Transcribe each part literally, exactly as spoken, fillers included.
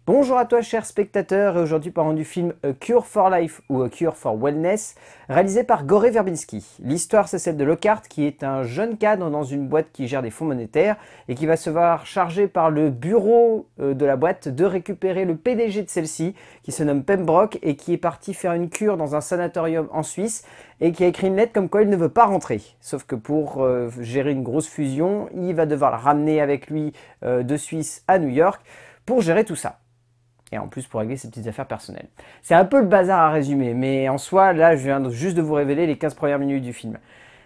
Bonjour à toi chers spectateurs, et aujourd'hui parlons du film A Cure for Life ou A Cure for Wellness, réalisé par Gore Verbinski. L'histoire c'est celle de Lockhart qui est un jeune cadre dans une boîte qui gère des fonds monétaires et qui va se voir chargé par le bureau de la boîte de récupérer le P D G de celle-ci qui se nomme Pembroke et qui est parti faire une cure dans un sanatorium en Suisse et qui a écrit une lettre comme quoi il ne veut pas rentrer. Sauf que pour euh, gérer une grosse fusion, il va devoir la ramener avec lui euh, de Suisse à New York pour gérer tout ça. Et en plus pour régler ses petites affaires personnelles. C'est un peu le bazar à résumer, mais en soi, là, je viens juste de vous révéler les quinze premières minutes du film.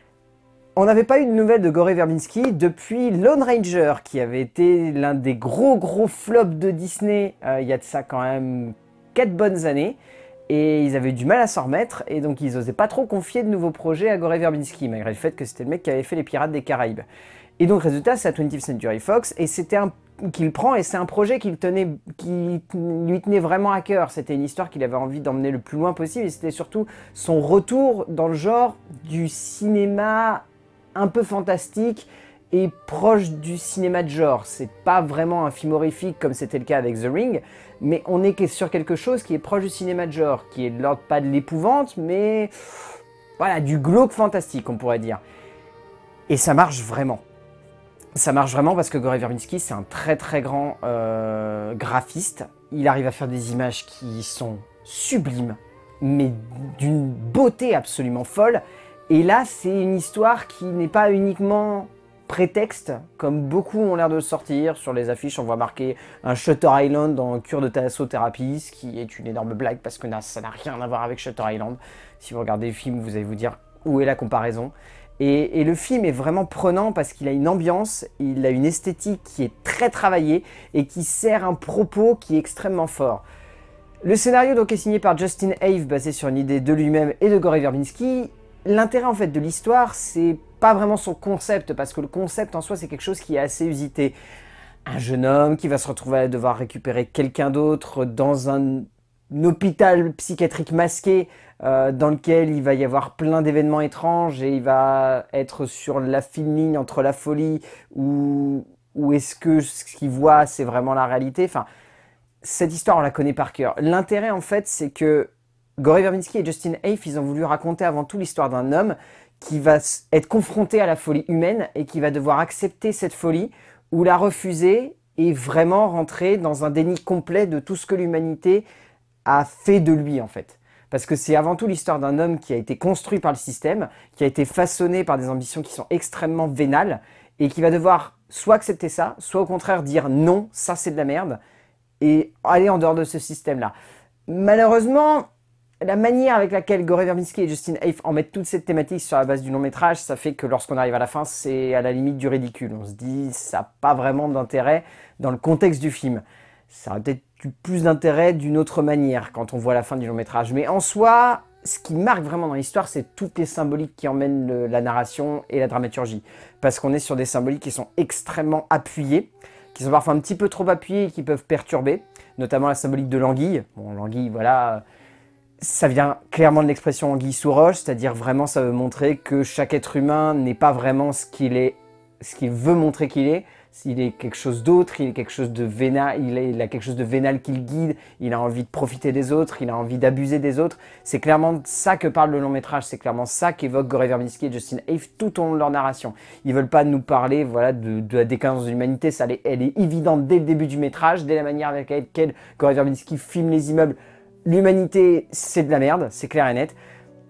On n'avait pas eu de nouvelles de Gore Verbinski depuis Lone Ranger, qui avait été l'un des gros gros flops de Disney, euh, il y a de ça quand même quatre bonnes années, et ils avaient du mal à s'en remettre, et donc ils n'osaient pas trop confier de nouveaux projets à Gore Verbinski, malgré le fait que c'était le mec qui avait fait les Pirates des Caraïbes. Et donc résultat, c'est à twentieth Century Fox, et c'était un qu'il prend, et c'est un projet qui, tenait, qui lui tenait vraiment à cœur. C'était une histoire qu'il avait envie d'emmener le plus loin possible, et c'était surtout son retour dans le genre du cinéma un peu fantastique et proche du cinéma de genre. C'est pas vraiment un film horrifique comme c'était le cas avec The Ring, mais on est sur quelque chose qui est proche du cinéma de genre, qui est de l'ordre pas de l'épouvante, mais voilà, du glauque fantastique, on pourrait dire. Et ça marche vraiment. Ça marche vraiment parce que Gore Verbinski, c'est un très très grand euh, graphiste. Il arrive à faire des images qui sont sublimes, mais d'une beauté absolument folle. Et là, c'est une histoire qui n'est pas uniquement prétexte, comme beaucoup ont l'air de le sortir. Sur les affiches, on voit marquer un Shutter Island dans Cure de Thalassothérapie, ce qui est une énorme blague parce que ça n'a rien à voir avec Shutter Island. Si vous regardez le film, vous allez vous dire où est la comparaison. Et, et le film est vraiment prenant parce qu'il a une ambiance, il a une esthétique qui est très travaillée et qui sert un propos qui est extrêmement fort. Le scénario donc est signé par Justin Have, basé sur une idée de lui-même et de Gore Verbinski. L'intérêt en fait de l'histoire, c'est pas vraiment son concept, parce que le concept en soi c'est quelque chose qui est assez usité. Un jeune homme qui va se retrouver à devoir récupérer quelqu'un d'autre dans un, un hôpital psychiatrique masqué, Euh, dans lequel il va y avoir plein d'événements étranges et il va être sur la fine ligne entre la folie ou, ou est-ce que ce qu'il voit c'est vraiment la réalité. Enfin, cette histoire on la connaît par cœur. L'intérêt en fait c'est que Gore Verbinski et Justin Have, ils ont voulu raconter avant tout l'histoire d'un homme qui va être confronté à la folie humaine et qui va devoir accepter cette folie ou la refuser et vraiment rentrer dans un déni complet de tout ce que l'humanité a fait de lui en fait. Parce que c'est avant tout l'histoire d'un homme qui a été construit par le système, qui a été façonné par des ambitions qui sont extrêmement vénales, et qui va devoir soit accepter ça, soit au contraire dire non, ça c'est de la merde, et aller en dehors de ce système-là. Malheureusement, la manière avec laquelle Gore Verbinski et Justin Have en mettent toute cette thématique sur la base du long métrage, ça fait que lorsqu'on arrive à la fin, c'est à la limite du ridicule. On se dit, ça n'a pas vraiment d'intérêt dans le contexte du film. Ça aurait peut-être eu plus d'intérêt d'une autre manière quand on voit la fin du long métrage. Mais en soi, ce qui marque vraiment dans l'histoire, c'est toutes les symboliques qui emmènent le, la narration et la dramaturgie. Parce qu'on est sur des symboliques qui sont extrêmement appuyées, qui sont parfois un petit peu trop appuyées et qui peuvent perturber. Notamment la symbolique de l'anguille. Bon, l'anguille, voilà, ça vient clairement de l'expression anguille sous roche, c'est-à-dire vraiment ça veut montrer que chaque être humain n'est pas vraiment ce qu'il est, ce qu'il veut montrer qu'il est. S'il est quelque chose d'autre, il est quelque chose de vénal, il, est, il a quelque chose de vénal qui le guide, il a envie de profiter des autres, il a envie d'abuser des autres. C'est clairement ça que parle le long métrage, c'est clairement ça qu'évoque Gore Verbinski et Justin Have tout au long de leur narration. Ils veulent pas nous parler voilà, de, de la décadence de l'humanité, ça elle est évidente dès le début du métrage, dès la manière avec laquelle Gore Verbinski filme les immeubles. L'humanité, c'est de la merde, c'est clair et net.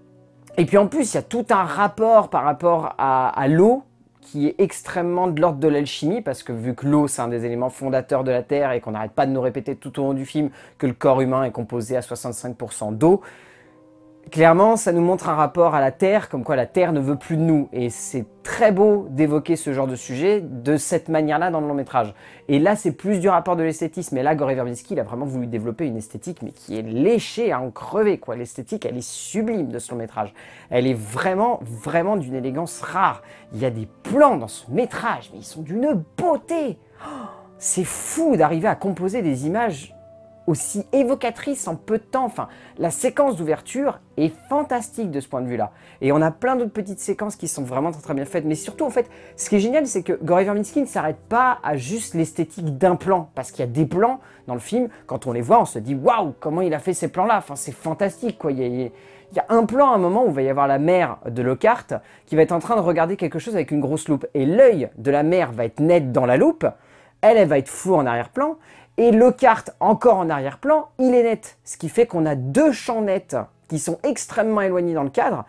Et puis en plus, il y a tout un rapport par rapport à, à l'eau, qui est extrêmement de l'ordre de l'alchimie, parce que vu que l'eau c'est un des éléments fondateurs de la Terre et qu'on n'arrête pas de nous répéter tout au long du film que le corps humain est composé à soixante-cinq pour cent d'eau, clairement ça nous montre un rapport à la Terre, comme quoi la Terre ne veut plus de nous. Et c'est très beau d'évoquer ce genre de sujet de cette manière-là dans le long métrage. Et là c'est plus du rapport de l'esthétisme, et là Gore Verbinski il a vraiment voulu développer une esthétique mais qui est léchée à en crever quoi. L'esthétique elle est sublime de ce long métrage. Elle est vraiment, vraiment d'une élégance rare. Il y a des plans dans ce métrage, mais ils sont d'une beauté. Oh, c'est fou d'arriver à composer des images aussi évocatrice en peu de temps. Enfin, la séquence d'ouverture est fantastique de ce point de vue-là. Et on a plein d'autres petites séquences qui sont vraiment très très bien faites. Mais surtout, en fait, ce qui est génial, c'est que Gore Verbinski ne s'arrête pas à juste l'esthétique d'un plan. Parce qu'il y a des plans dans le film, quand on les voit, on se dit « Waouh, comment il a fait ces plans-là » Enfin, c'est fantastique, quoi. Il y a, il y a un plan à un moment où il va y avoir la mère de Lockhart qui va être en train de regarder quelque chose avec une grosse loupe. Et l'œil de la mère va être net dans la loupe. Elle, elle va être floue en arrière-plan. Et Lockhart, encore en arrière-plan, il est net. Ce qui fait qu'on a deux champs nets qui sont extrêmement éloignés dans le cadre.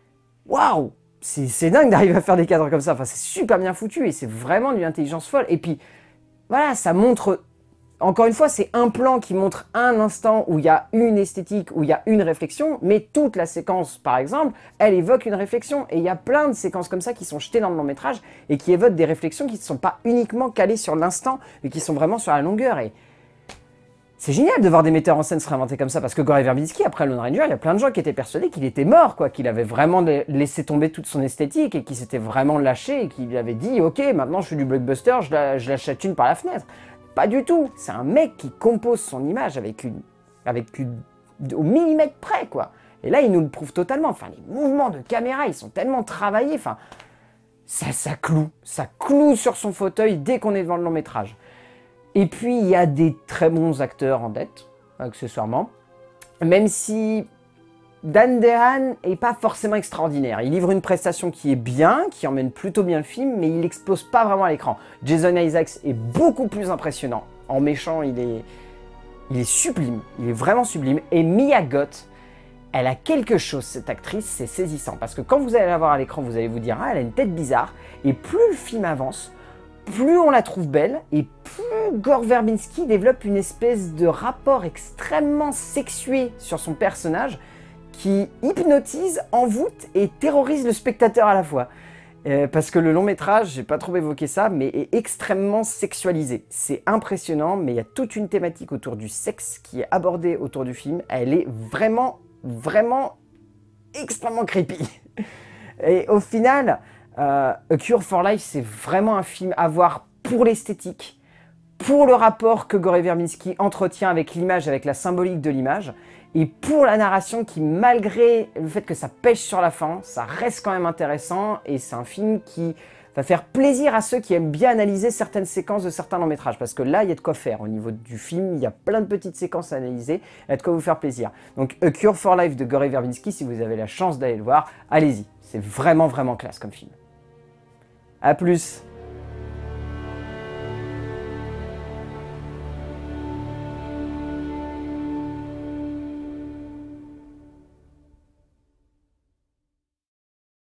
Waouh! C'est dingue d'arriver à faire des cadres comme ça. Enfin, c'est super bien foutu et c'est vraiment d'une intelligence folle. Et puis, voilà, ça montre... Encore une fois, c'est un plan qui montre un instant où il y a une esthétique, où il y a une réflexion, mais toute la séquence, par exemple, elle évoque une réflexion. Et il y a plein de séquences comme ça qui sont jetées dans le long métrage et qui évoquent des réflexions qui ne sont pas uniquement calées sur l'instant, mais qui sont vraiment sur la longueur. Et c'est génial de voir des metteurs en scène se réinventer comme ça, parce que Gore Verbinski, après Lone Ranger, il y a plein de gens qui étaient persuadés qu'il était mort, quoi, qu'il avait vraiment laissé tomber toute son esthétique et qu'il s'était vraiment lâché et qu'il avait dit « Ok, maintenant je fais du blockbuster, je, la, je l'achète une par la fenêtre ». Pas du tout, c'est un mec qui compose son image avec une, avec une, au millimètre près, quoi. Et là, il nous le prouve totalement. Enfin, les mouvements de caméra, ils sont tellement travaillés. Enfin, ça, ça cloue, ça cloue sur son fauteuil dès qu'on est devant le long métrage. Et puis, il y a des très bons acteurs en dette, accessoirement. Même si Dan Dehan n'est pas forcément extraordinaire. Il livre une prestation qui est bien, qui emmène plutôt bien le film, mais il n'explose pas vraiment à l'écran. Jason Isaacs est beaucoup plus impressionnant. En méchant, il est, il est sublime. Il est vraiment sublime. Et Mia Goth, elle a quelque chose, cette actrice, c'est saisissant. Parce que quand vous allez la voir à l'écran, vous allez vous dire « Ah, elle a une tête bizarre ». Et plus le film avance, plus on la trouve belle, et plus Gore Verbinski développe une espèce de rapport extrêmement sexué sur son personnage, qui hypnotise, envoûte et terrorise le spectateur à la fois. Euh, parce que le long métrage, j'ai pas trop évoqué ça, mais est extrêmement sexualisé. C'est impressionnant, mais il y a toute une thématique autour du sexe qui est abordée autour du film. Elle est vraiment, vraiment extrêmement creepy. Et au final, euh, A Cure for Life, c'est vraiment un film à voir pour l'esthétique, pour le rapport que Gore Verbinski entretient avec l'image, avec la symbolique de l'image, et pour la narration qui, malgré le fait que ça pêche sur la fin, ça reste quand même intéressant, et c'est un film qui va faire plaisir à ceux qui aiment bien analyser certaines séquences de certains longs métrages, parce que là, il y a de quoi faire au niveau du film, il y a plein de petites séquences à analyser, il y a de quoi vous faire plaisir. Donc A Cure for Life de Gore Verbinski, si vous avez la chance d'aller le voir, allez-y, c'est vraiment vraiment classe comme film. A plus.